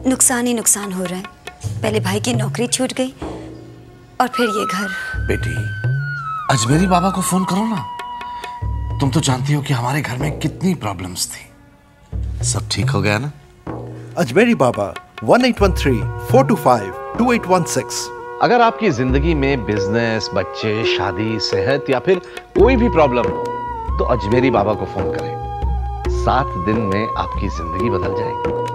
नुकसान ही नुकसान हो रहा है। पहले भाई की नौकरी छूट गई और फिर ये घर। बेटी, अजमेरी बाबा को फोन करो ना। तुम तो जानती हो कि हमारे घर में कितनी प्रॉब्लम्स थी। सब ठीक हो गया ना? अजमेरी बाबा 1813-425-2816। अगर आपकी जिंदगी में बिजनेस, बच्चे, शादी, सेहत या फिर कोई भी प्रॉब्लम हो तो अजमेरी बाबा को फोन करें। 7 दिन में आपकी जिंदगी बदल जाएगी।